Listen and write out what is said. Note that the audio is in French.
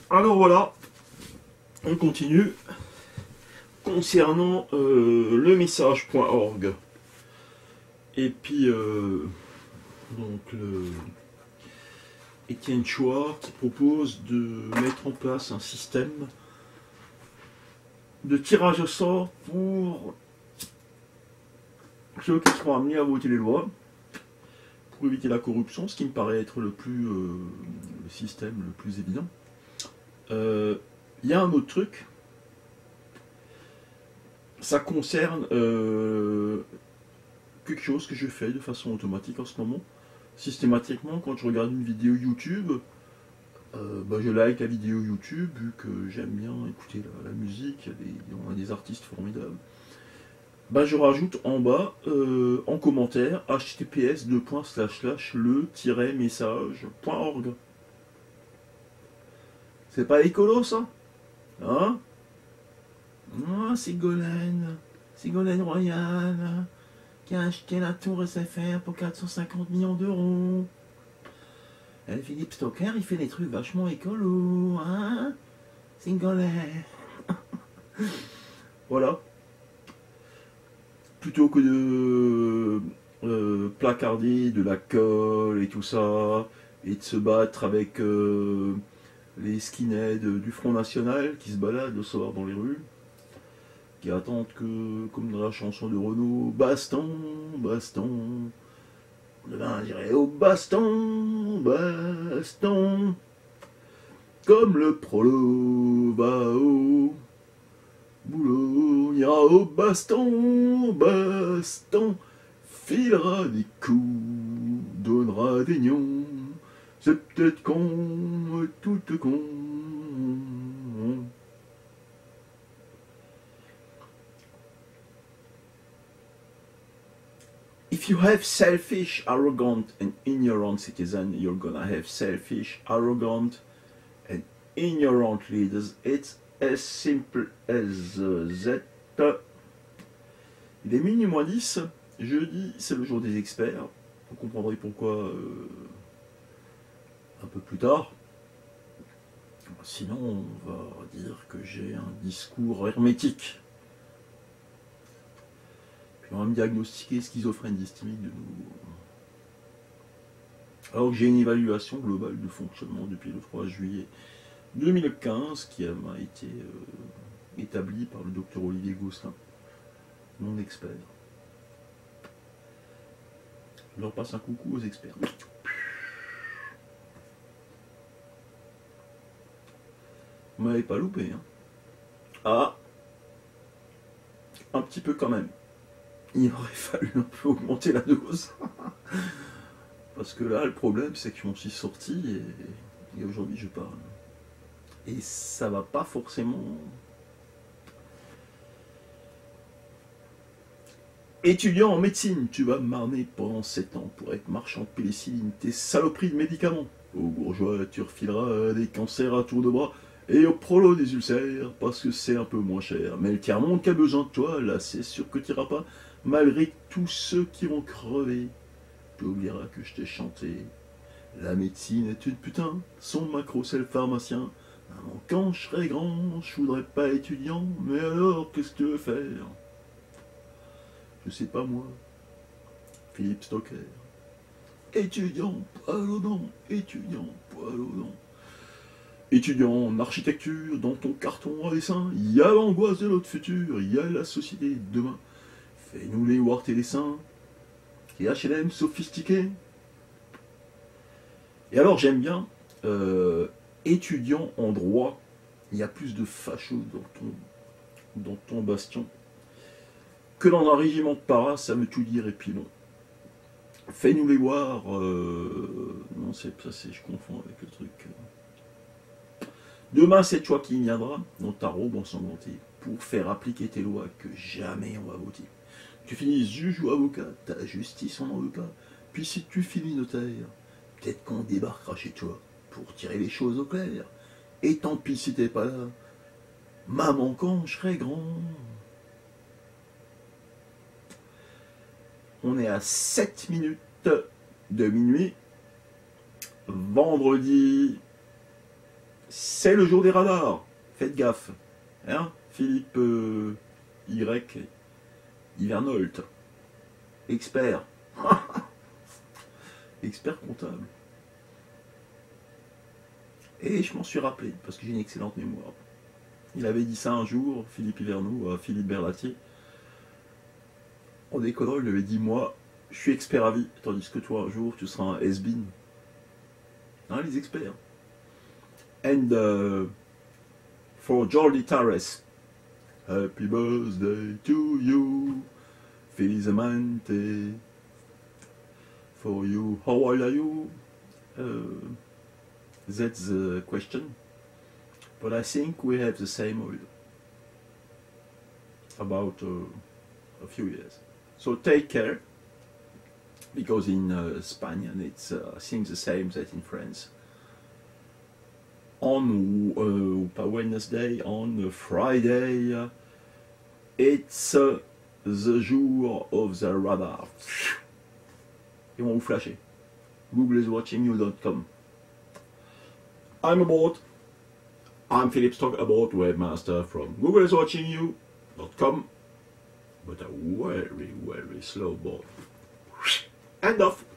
Alors voilà, on continue. Concernant le message.org. Et puis, donc, Étienne Chouard qui propose de mettre en place un système de tirage au sort pour ceux qui seront amenés à voter les lois, pour éviter la corruption, ce qui me paraît être le système le plus évident. Il y a un autre truc, ça concerne quelque chose que je fais de façon automatique en ce moment. Systématiquement, quand je regarde une vidéo YouTube, je like la vidéo YouTube, vu que j'aime bien écouter la musique, on a des artistes formidables. Je rajoute en bas, en commentaire, https://le-message.org. C'est pas écolo, ça? Hein? Ah, Ségolène Royal, qui a acheté la tour SFR pour 450 millions d'euros. Et Philippe Stocker, il fait des trucs vachement écolo, hein? Ségolène. Voilà. Plutôt que de placarder de la colle et tout ça, et de se battre avec les skinheads du Front National qui se baladent le soir dans les rues, qui attendent que, comme dans la chanson de Renaud, baston, baston. Demain j'irai au baston, baston. Comme le prolo va au boulot, on ira au baston, baston. Filera des coups, donnera des nions. C'est peut-être con, toute con. If you have selfish, arrogant and ignorant citizens, you're gonna have selfish, arrogant and ignorant leaders. It's as simple as that. Il est minuit moins 10, jeudi, c'est le jour des experts. Vous comprendrez pourquoi un peu plus tard. Sinon, on va dire que j'ai un discours hermétique. Puis on va me diagnostiquer schizophrène dysthymique de nouveau. Alors que j'ai une évaluation globale du fonctionnement depuis le 3 juillet 2015 qui m'a été établie par le docteur Olivier Gosselin, mon expert. Je leur passe un coucou aux experts. Vous m'avez pas loupé, hein? Ah, un petit peu quand même. Il aurait fallu un peu augmenter la dose. Parce que là, le problème, c'est que je m'en suis sorti et aujourd'hui, je parle. Et ça va pas forcément. Étudiant en médecine, tu vas marner pendant 7 ans pour être marchand de pénicilline, tes saloperies de médicaments. Aux bourgeois, tu refileras des cancers à tour de bras. Et au prolo des ulcères, parce que c'est un peu moins cher. Mais le tiers-monde qui a besoin de toi, là c'est sûr que tu n'iras pas, malgré tous ceux qui vont crever. Tu oublieras que je t'ai chanté. La médecine est une putain, son macro c'est le pharmacien. Quand je serai grand, je voudrais pas étudiant, mais alors qu'est-ce que tu veux faire? Je sais pas moi. Philippe Stocker. Étudiant, poil aux dents, étudiant, poil aux dents. Étudiant en architecture, dans ton carton à dessin, il y a l'angoisse de notre futur, il y a la société de demain. Fais-nous les voir tes dessins, et HLM sophistiqué. Et alors j'aime bien, étudiant en droit, il y a plus de fachos dans ton bastion que dans un régiment de paras, ça veut tout dire et puis non. Fais-nous les voir, non c'est je confonds avec le truc. Demain, c'est toi qui viendras dans ta robe ensanglantée pour faire appliquer tes lois que jamais on va voter. Tu finis juge ou avocat, ta justice on n'en veut pas. Puis si tu finis notaire, peut-être qu'on débarquera chez toi pour tirer les choses au clair. Et tant pis si t'es pas là. Maman, quand je serai grand. On est à 7 minutes de minuit. Vendredi C'est le jour des radars. Faites gaffe. Hein, Philippe Y. Hivernolt. Expert. Expert comptable. Et je m'en suis rappelé, parce que j'ai une excellente mémoire. Il avait dit ça un jour, Philippe Hivernou, à Philippe Berlatier. En déconnant, il lui avait dit, moi, je suis expert à vie, tandis que toi, un jour, tu seras un has-been. Hein, les experts. And for Jordi Tares, happy birthday to you, Felizmente. For you, how old are you? That's the question. But I think we have the same old. About a few years. So take care, because in Spain it's I think the same that in France. On Wednesday, on Friday, it's the jour of the radar. Ils vont vous flasher. Googleiswatchingyou.com. I'm Philip Stock about webmaster from Googleiswatchingyou.com. But a very, very slow boat. End off.